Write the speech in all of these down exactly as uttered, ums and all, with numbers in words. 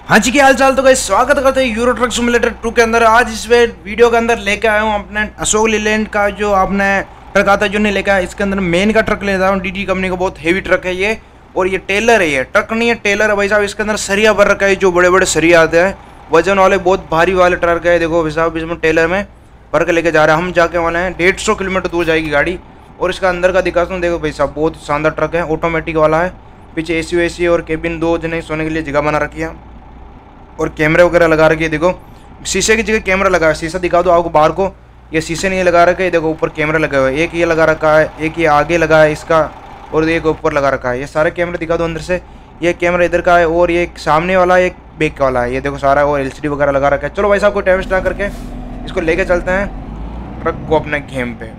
हाँ जी, क्या हाल चाल। तो गाइस स्वागत करते हैं यूरो ट्रक सिमुलेटर टू के अंदर। आज इस वीडियो के अंदर लेके आया हूँ अपने अशोक लीलैंड का जो आपने ट्रक आता है जो नहीं लेके आया। इसके अंदर मेन का ट्रक लेता हूँ, डीडी कंपनी का बहुत हेवी ट्रक है ये। और ये टेलर है, ये ट्रक नहीं है टेलर है भाई साहब। इसके अंदर सरिया भर रखा है, जो बड़े बड़े सरिया आते हैं वजन वाले, बहुत भारी वाले ट्रक है। देखो भाई साहब, इसमें टेलर में भर के लेके जा रहे हैं। हम जाके वाले हैं डेढ़ सौ किलोमीटर दूर जाएगी गाड़ी। और इसका अंदर का दिखाता हूँ, देखो भाई साहब बहुत शानदार ट्रक है, ऑटोमेटिक वाला है। पीछे ए सी वेसी और केबिन दो जने सोने के लिए जगह बना रखी है और कैमरे वगैरह लगा रखे है। देखो शीशे की जगह कैमरा लगा है। शीशा दिखा दो आपको बाहर को, ये शीशे नहीं लगा रखे है। देखो ऊपर कैमरा लगा हुआ है, एक ये लगा रखा है, एक ये आगे लगा है इसका, और एक ऊपर लगा रखा है। ये सारे कैमरे दिखा दो अंदर से। ये कैमरा इधर का है और ये सामने वाला एक बैक वाला है, ये देखो सारा। और एल सी डी वगैरह लगा रखा है। चलो भाई साहब को टाइम वेस्ट ना करके इसको लेके चलते हैं ट्रक को अपने गेम पे।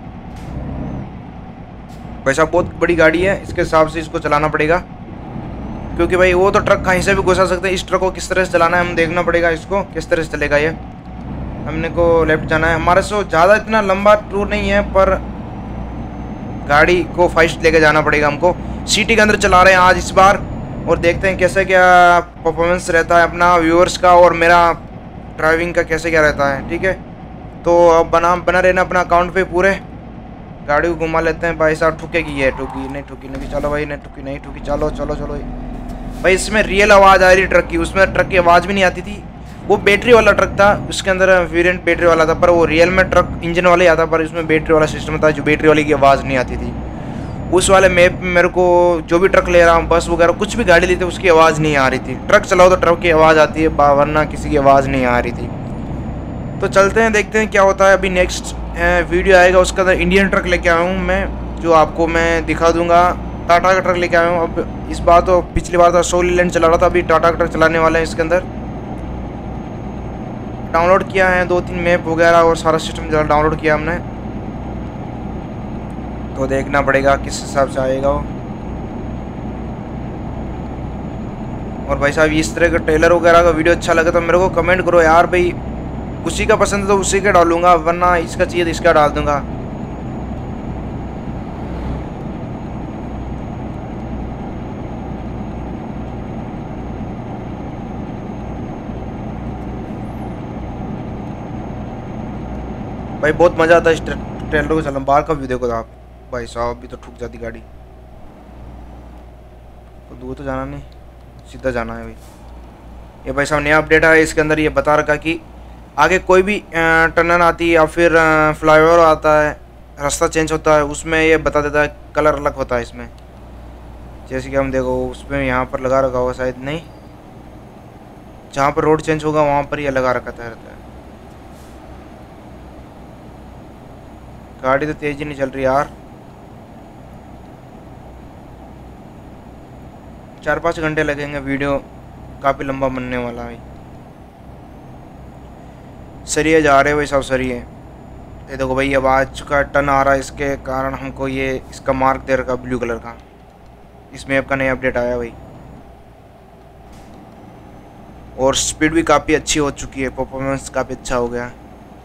भाई साहब बहुत बड़ी गाड़ी है, इसके हिसाब से इसको चलाना पड़ेगा, क्योंकि भाई वो तो ट्रक कहीं से भी घुसा सकते हैं। इस ट्रक को किस तरह से चलाना है हम देखना पड़ेगा, इसको किस तरह से चलेगा ये। हमने को लेफ्ट जाना है। हमारे से ज़्यादा इतना लंबा टूर नहीं है, पर गाड़ी को फास्ट लेके जाना पड़ेगा हमको। सिटी के अंदर चला रहे हैं आज इस बार, और देखते हैं कैसे क्या परफॉर्मेंस रहता है अपना व्यूअर्स का और मेरा ड्राइविंग का कैसे क्या रहता है। ठीक है, तो अब बना बना रहना अपना अकाउंट पे पूरे। गाड़ी को घुमा लेते हैं भाई साहब। ठुकेगी ये, ठुकी नहीं, ठुकी नहीं, चलो भाई नहीं ठुकी नहीं ठुकी, चलो चलो चलो भाई। इसमें रियल आवाज़ आ रही ट्रक की, उसमें ट्रक की आवाज़ भी नहीं आती थी। वो बैटरी वाला ट्रक था, उसके अंदर वेरिएंट बैटरी वाला था, पर वो रियल में ट्रक इंजन वाला ही आता, पर उसमें बैटरी वाला सिस्टम था जो बैटरी वाली की आवाज़ नहीं आती थी। उस वाले मैप में मेरे को जो भी ट्रक ले रहा हूँ, बस वगैरह कुछ भी गाड़ी लेते उसकी आवाज़ नहीं आ रही थी। ट्रक चलाओ तो ट्रक की आवाज़ आती है, वरना किसी की आवाज़ नहीं आ रही थी। तो चलते हैं देखते हैं क्या होता है। अभी नेक्स्ट वीडियो आएगा, उसके अंदर इंडियन ट्रक लेके आया हूँ मैं, जो आपको मैं दिखा दूँगा। टाटा का ट्रक लेके आया हूँ। अब इस बार तो पिछली बार तो अशोक लीलैंड चला रहा था, अभी टाटा का ट्रक चलाने वाला है। इसके अंदर डाउनलोड किया है दो तीन मैप वगैरह और सारा सिस्टम डाउनलोड किया हमने, तो देखना पड़ेगा किस हिसाब से आएगा वो। और भाई साहब इस तरह का ट्रेलर वगैरह का वीडियो अच्छा लगे तो मेरे को कमेंट करो यार भाई। उसी का पसंद है तो उसी का डालूंगा, वरना इसका चाहिए तो इसका डाल दूंगा। भाई बहुत मज़ा आता है इस ट्रेलर को चलना। बाहर का व्यू देखो आप भाई साहब, अभी तो ठुक जाती गाड़ी। तो दूर तो जाना नहीं, सीधा जाना है भाई। ये भाई साहब नया अपडेट है, इसके अंदर ये बता रखा कि आगे कोई भी टर्नन आती है या फिर फ्लाईओवर आता है, रास्ता चेंज होता है, उसमें ये बता देता है, कलर अलग होता है इसमें। जैसे कि हम देखो उसमें यहाँ पर लगा रखा होगा शायद, नहीं जहाँ पर रोड चेंज होगा वहाँ पर ये लगा रखा रहता है। गाड़ी तो तेज ही नहीं चल रही यार। चार पाँच घंटे लगेंगे, वीडियो काफ़ी लंबा बनने वाला है। सरिये जा रहे हैं भाई साहब, सरिये। ये देखो भाई अब आ चुका टन आ रहा है, इसके कारण हमको ये इसका मार्क दे रखा ब्लू कलर का। इस मैप का नया अपडेट आया भाई, और स्पीड भी काफ़ी अच्छी हो चुकी है, परफॉर्मेंस काफ़ी अच्छा हो गया।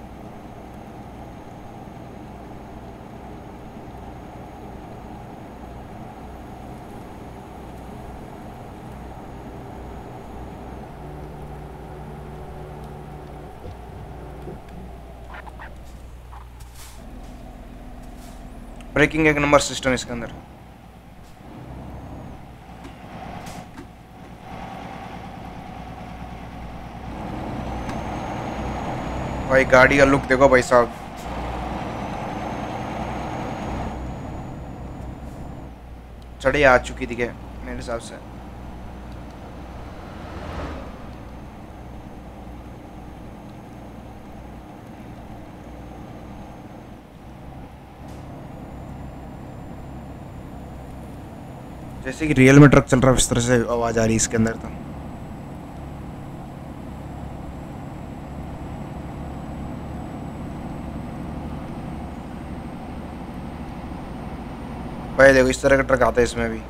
ब्रेकिंग एक नंबर सिस्टम इसके अंदर। भाई गाड़ी का लुक देखो भाई साहब, चढ़ी आ चुकी थी क्या मेरे हिसाब से। जैसे कि रियल में ट्रक चल रहा है इस तरह से आवाज़ आ रही है इसके अंदर। तो भाई देखो इस तरह का ट्रक आता है, इसमें भी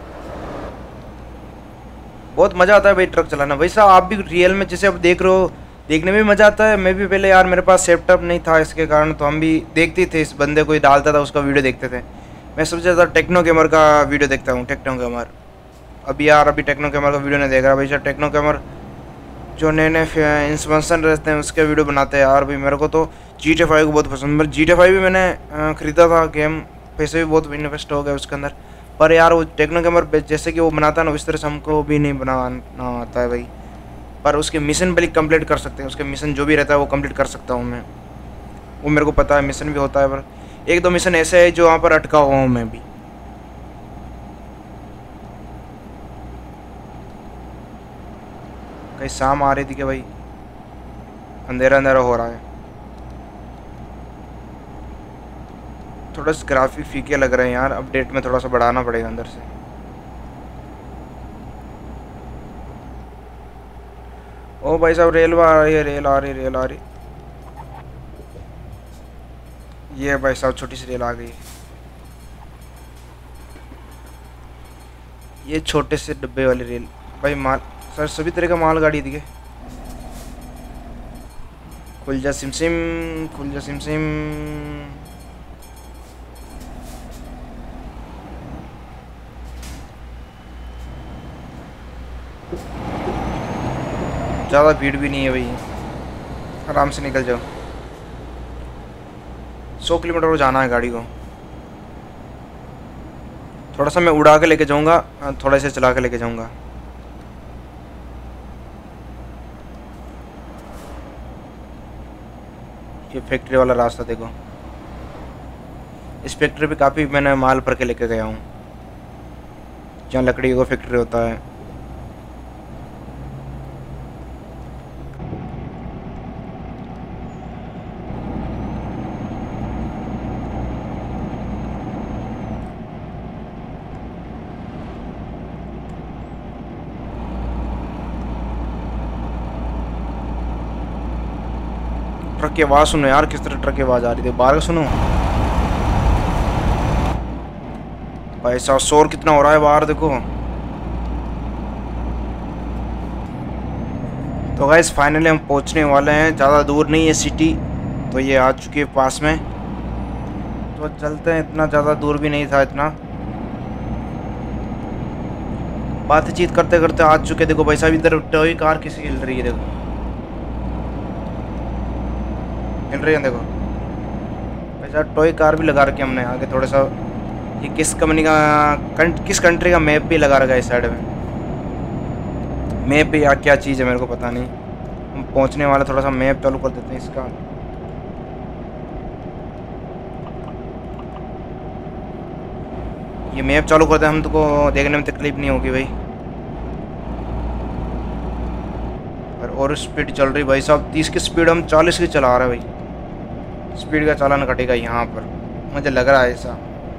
बहुत मज़ा आता है भाई ट्रक चलाना। भाई साहब आप भी रियल में जैसे अब देख रहे हो, देखने में मज़ा आता है। मैं भी पहले यार मेरे पास सेटअप नहीं था, इसके कारण तो हम भी देखते थे, इस बंदे कोई डालता था उसका वीडियो देखते थे। मैं सबसे ज़्यादा टेक्नो गेमर का वीडियो देखता हूँ, टेक्नो गेमर। अभी यार अभी टेक्नो कैमर का वीडियो नहीं देख रहा भाई साहब। टेक्नो कैमर जो नए नए इंस्पेंशन रहते हैं उसके वीडियो बनाते हैं यार भाई। मेरे को तो जी टी फाइव को बहुत पसंद। जी टी फाइव भी मैंने ख़रीदा था गेम, पैसे भी बहुत इन्वेस्ट हो गए उसके अंदर, पर यार वो टेक्नो गेमर जैसे कि वो बनाता है ना उस तरह से हमको भी नहीं बनाना आता है भाई। पर उसके मिशन भी कंप्लीट कर सकते हैं, उसके मिशन जो भी रहता है वो कंप्लीट कर सकता हूँ मैं, वो मेरे को पता है मिशन भी होता है। पर एक दो मिशन ऐसे है जो वहाँ पर अटका हुआ हूँ मैं भी। कहीं शाम आ रही थी कि भाई, अंधेरा अंधेरा हो रहा है। थोड़ा सा ग्राफिक फीके लग रहे हैं यार, अपडेट में थोड़ा सा बढ़ाना पड़ेगा अंदर से। ओ भाई साहब रेल आ रही है, रेल आ रही रेल आ रही। ये भाई साहब छोटी सी रेल आ गई। ये छोटे से डब्बे वाली रेल भाई। माल सर सभी तरह का माल गाड़ी थी। खुल जा सिम सिम, खुल जा सिम सिम। ज़्यादा भीड़ भी नहीं है भाई, आराम से निकल जाओ। सौ किलोमीटर को जाना है गाड़ी को। थोड़ा सा मैं उड़ा के लेके जाऊंगा, थोड़ा से चला के लेके जाऊंगा। ये फैक्ट्री वाला रास्ता देखो, इस फैक्ट्री पे काफ़ी मैंने माल भर के लेके गया हूँ, जहाँ लकड़ी का फैक्ट्री होता है। ट्रक की आवाज़ सुनो यार, किस तरह ट्रक की आवाज़ आ रही थी बाहर का, सुनो भाई साहब शोर कितना हो रहा है बाहर देखो। तो गाइस फाइनली हम पहुंचने वाले हैं, ज़्यादा दूर नहीं है सिटी, तो ये आ चुकी है पास में। तो चलते हैं, इतना ज़्यादा दूर भी नहीं था इतना। बातचीत करते करते आ चुके। देखो भाई साहब इधर टॉय कार किसी हिल रही है, देखो हिल रही है देखो भाई साहब। टॉय कार भी लगा रखी हमने आगे थोड़ा सा। ये किस कंपनी का कंट, किस कंट्री का मैप भी लगा रखा है इस साइड में। मैप भी या क्या चीज़ है मेरे को पता नहीं। हम पहुंचने वाले, थोड़ा सा मैप चालू कर देते हैं इसका। ये मैप चालू करते हैं हम, तो को देखने में तकलीफ नहीं होगी भाई। और और स्पीड चल रही भाई साहब, तीस की स्पीड हम चालीस की चला रहे हैं भाई। स्पीड का चालान कटेगा यहाँ पर, मुझे लग रहा है ऐसा।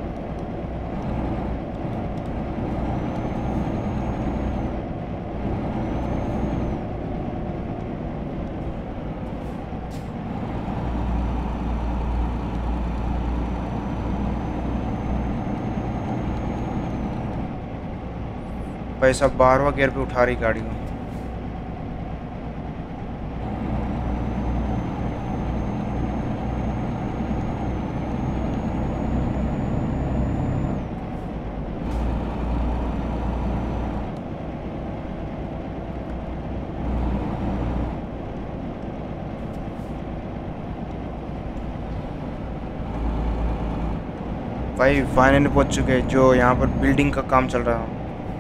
भाई साहब बारहवां गियर पे उठा रही गाड़ी को। भाई फाइनली पहुंच चुके हैं जो यहाँ पर बिल्डिंग का काम चल रहा है।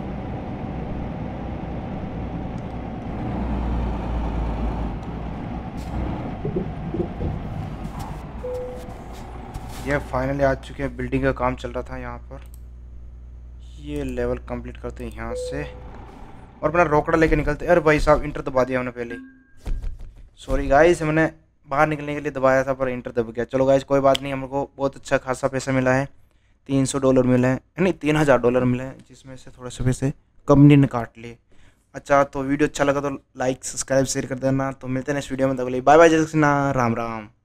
ये फाइनली आ चुके हैं, बिल्डिंग का काम चल रहा था यहाँ पर। ये लेवल कंप्लीट करते हैं यहाँ से और अपना रोकड़ा लेके निकलते। अरे भाई साहब इंटर दबा दिया हमने पहले, सॉरी गाइस, मैंने बाहर निकलने के लिए दबाया था पर इंटर दब गया। चलो गाइस कोई बात नहीं, हमको बहुत अच्छा खासा पैसा मिला है। तीन सौ डॉलर मिले हैं, नहीं तीन हज़ार डॉलर मिले हैं, जिसमें से थोड़े से पैसे कंपनी ने काट लिए। अच्छा तो वीडियो अच्छा लगा तो लाइक सब्सक्राइब शेयर कर देना। तो मिलते हैं नेक्स्ट वीडियो में, तब बाय बाय, जय श्री कृष्ण, राम राम।